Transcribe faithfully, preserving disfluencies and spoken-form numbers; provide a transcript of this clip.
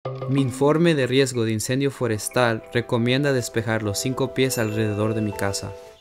Mi informe de riesgo de incendio forestal recomienda despejar los cinco pies alrededor de mi casa.